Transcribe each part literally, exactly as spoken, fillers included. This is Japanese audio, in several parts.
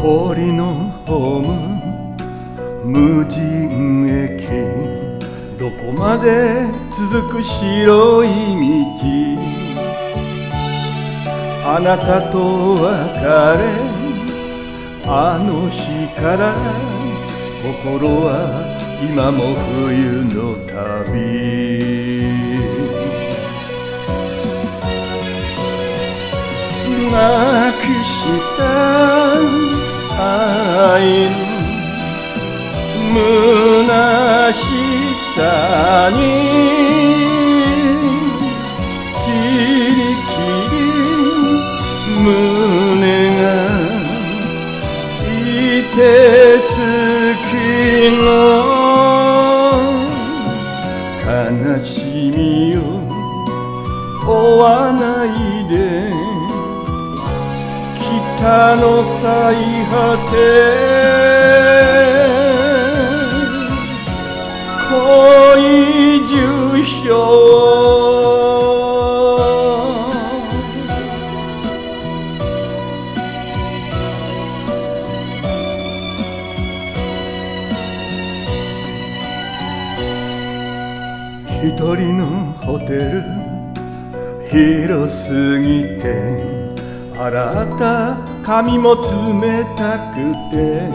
氷のホーム無人駅、どこまで続く白い道、あなたと別れあの日から心は今も冬の旅、なくした愛の虚しさにキリキリ胸が凍てつくの、悲しみを追わないで北の最果て恋重症、一人のホテル広すぎて洗った髪も冷たくて、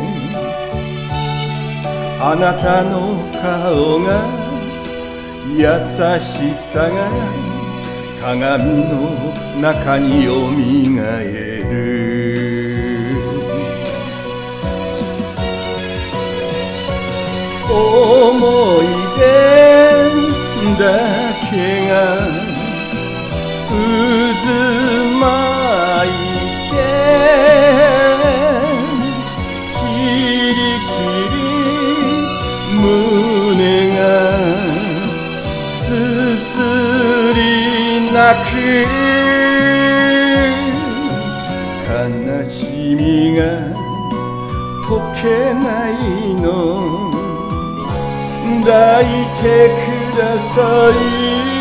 あなたの顔が優しさが鏡の中によみがえる、思い出だけが渦巻いてキリキリ胸がすすり泣く、悲しみが溶けないの、抱いてください、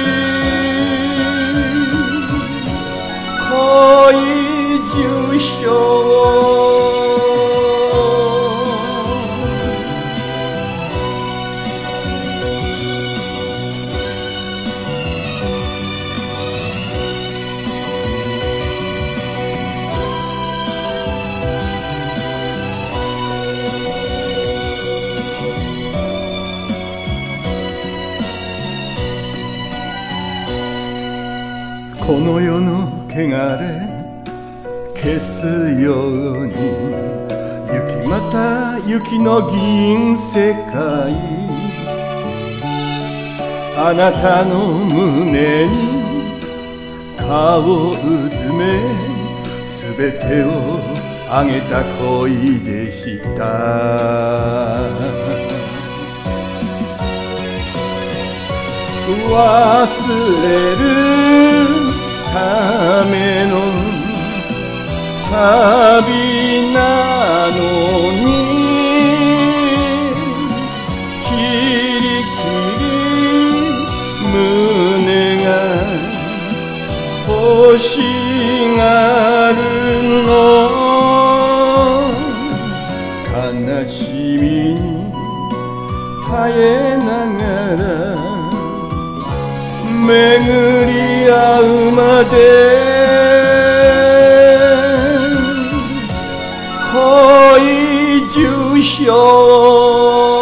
恋重症、この世の汚れ消すように雪また雪の銀世界、あなたの胸に顔うずめすべてをあげた恋でした、忘れるための旅なのにキリキリ胸が欲しがるの、悲しみに耐えながら巡り合うまで恋重症